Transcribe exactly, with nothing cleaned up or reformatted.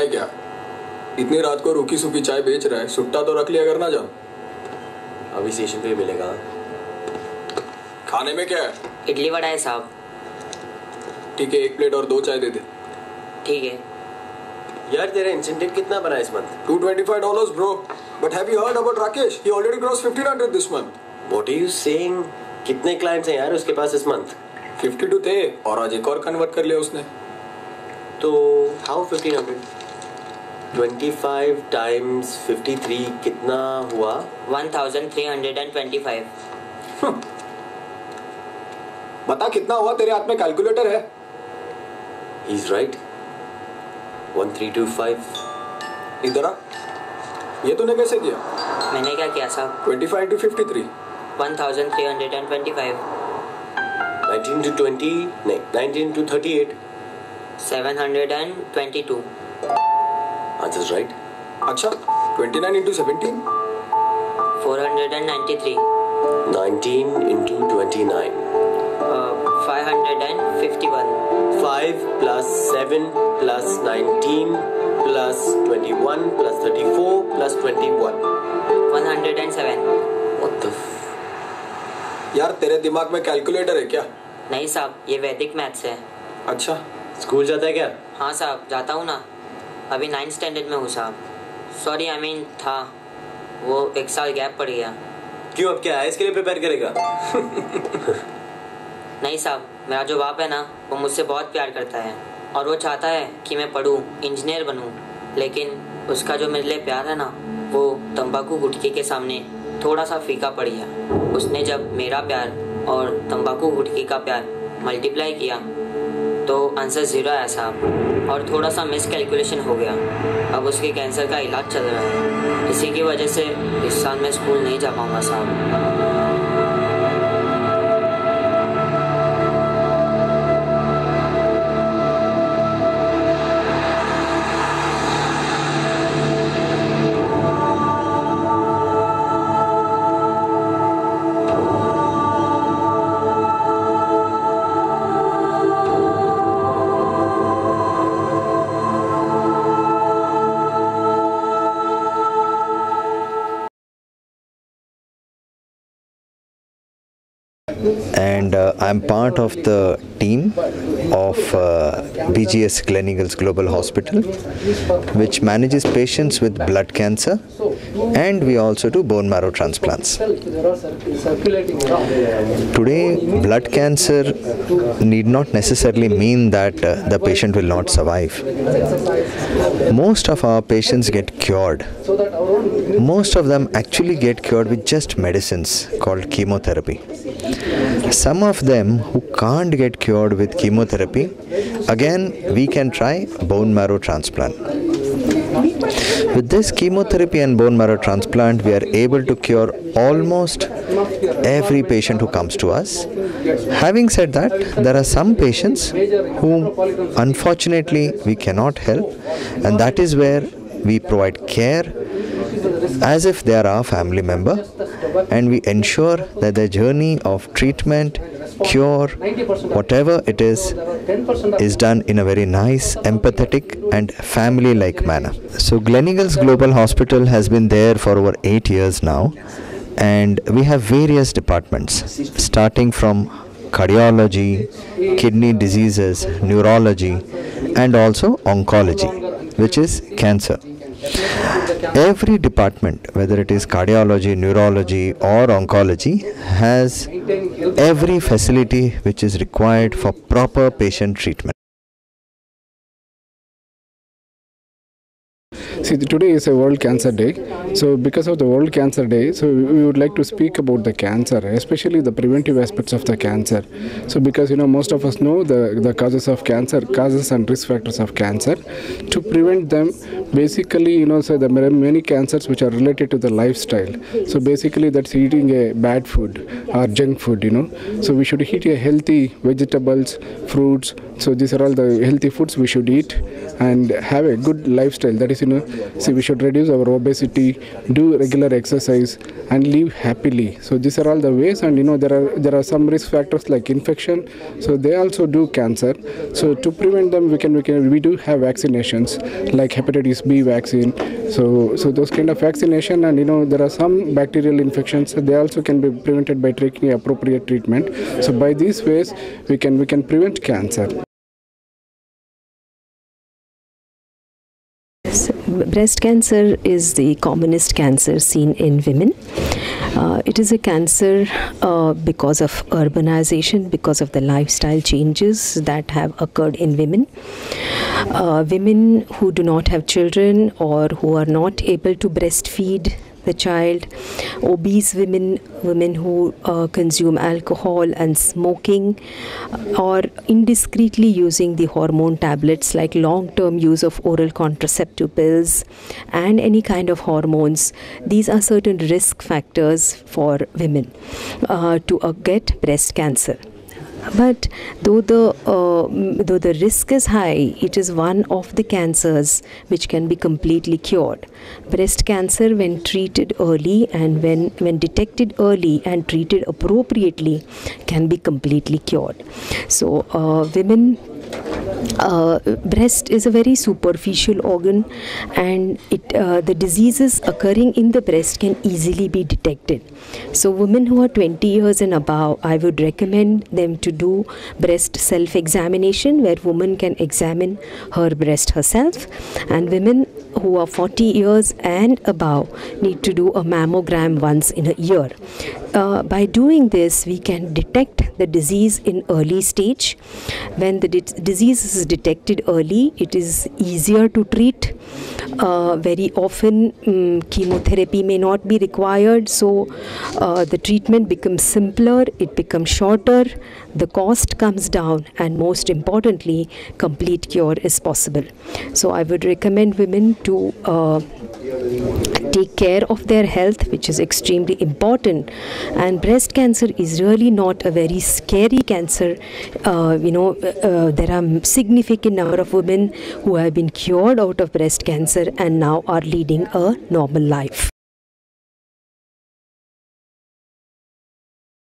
है क्या? इतनी रात को रूखी सूखी चाय बेच रहा है, सुट्टा तो रख लिया करना जा। अभी स्टेशन पे मिलेगा। खाने में क्या है? इडली वड़ा है साहब। ठीक है, एक प्लेट और दो चाय दे दे। ठीक है। यार तेरा इंसेंटिव कितना बना इस month? Two twenty five dollars bro. But have you heard about Rakesh? He already crossed fifteen hundred this month. What are you saying? कितने क्लाइंट्स हैं यार उसके पास इस मंथ? फिफ्टी टू थे और आज एक और कन्वर्ट कर लिया उसने। तो how fifteen hundred? Twenty five times fifty three कितना हुआ? One thousand three hundred and twenty five. बता कितना हुआ? तेरे हाथ में कैलकुलेटर है? He's right. One three two five. इधर आ। ये तूने कैसे किया? मैंने क्या किया साहब? Twenty five two fifty three. One thousand three hundred and twenty five. Nineteen two twenty नहीं nineteen two thirty eight. Seven hundred and twenty two. Answer's right. अच्छा, twenty nine into seventeen? Four hundred and ninety three. Nineteen into twenty nine. Five hundred and fifty one. five plus seven plus nineteen plus twenty-one plus thirty-four plus twenty-one. One hundred and seven. What the f... यार तेरे दिमाग में calculator है क्या? नहीं साहब, ये वैदिक मैथ्स है। अच्छा, स्कूल जाता है क्या? हाँ साहब, जाता हूँ ना। अभी नाइन्थ स्टैंडर्ड में हूँ साहब। सॉरी, आई मीन था, वो एक साल गैप पड़ गया। क्यों, अब क्या आईएएस के लिए प्रिपेयर करेगा? नहीं साहब, मेरा जो बाप है ना, वो मुझसे बहुत प्यार करता है और वो चाहता है कि मैं पढूं, इंजीनियर बनूं। लेकिन उसका जो मेरे लिए प्यार है ना, वो तंबाकू गुटखे के सामने थोड़ा सा फीका पड़ गया। उसने जब मेरा प्यार और तंबाकू गुटखे का प्यार मल्टीप्लाई किया तो आंसर ज़ीरो आया साहब, और थोड़ा सा मिस कैलकुलेशन हो गया। अब उसके कैंसर का इलाज चल रहा है। इसी की वजह से इस साल मैं स्कूल नहीं जा पाऊँगा साहब। And uh, I'm part of the team of uh, B G S Gleneagles Global Hospital, which manages patients with blood cancer, and we also do bone marrow transplants. Today, blood cancer need not necessarily mean that uh, the patient will not survive. Most of our patients get cured. Most of them actually get cured with just medicines called chemotherapy. Some of them who can't get cured with chemotherapy, again we can try bone marrow transplant. With this chemotherapy and bone marrow transplant, we are able to cure almost every patient who comes to us. Having said that, there are some patients whom unfortunately we cannot help, and that is where we provide care as if they are our family member, and we ensure that the journey of treatment, cure, whatever it is, is done in a very nice, empathetic and family-like manner. So Gleneagles Global Hospital has been there for over eight years now, and we have various departments starting from cardiology, kidney diseases, neurology and also oncology, which is cancer. Every department, whether it is cardiology, neurology or oncology, has every facility which is required for proper patient treatment. See, today is a World Cancer Day. So because of the World Cancer Day, so we would like to speak about the cancer, especially the preventive aspects of the cancer. So because, you know, most of us know the, the causes of cancer, causes and risk factors of cancer. To prevent them, basically, you know, so there are many cancers which are related to the lifestyle. So basically that's eating a bad food or junk food, you know. So we should eat a healthy vegetables, fruits. So these are all the healthy foods we should eat and have a good lifestyle. That is, you know, See, we should reduce our obesity, do regular exercise, and live happily. So these are all the ways, and you know there are there are some risk factors like infection. So they also do cancer. So to prevent them, we can we can we do have vaccinations like hepatitis B vaccine. So so those kind of vaccination, and you know there are some bacterial infections. They also can be prevented by taking appropriate treatment. So by these ways, we can we can prevent cancer. Breast cancer is the commonest cancer seen in women. Uh, it is a cancer uh, because of urbanization, because of the lifestyle changes that have occurred in women. Uh, women who do not have children or who are not able to breastfeed the child, obese women, women who uh, consume alcohol and smoking, or indiscreetly using the hormone tablets like long-term use of oral contraceptive pills and any kind of hormones. These are certain risk factors for women uh, to uh, get breast cancer. But though the uh, though the risk is high, it is one of the cancers which can be completely cured. Breast cancer, when treated early and when when detected early and treated appropriately, can be completely cured. So uh, women. Uh, breast is a very superficial organ, and it uh, the diseases occurring in the breast can easily be detected. So women who are twenty years and above, I would recommend them to do breast self-examination, where woman can examine her breast herself, and women who are forty years and above need to do a mammogram once in a year. Uh, by doing this, we can detect the disease in early stage. When the disease is detected early, it is easier to treat. Uh, very often um, chemotherapy may not be required, so uh, the treatment becomes simpler, it becomes shorter, the cost comes down, and most importantly, complete cure is possible. So I would recommend women to uh, take care of their health, which is extremely important. And breast cancer is really not a very scary cancer. Uh, you know, uh, there are significant number of women who have been cured out of breast cancer and now are leading a normal life.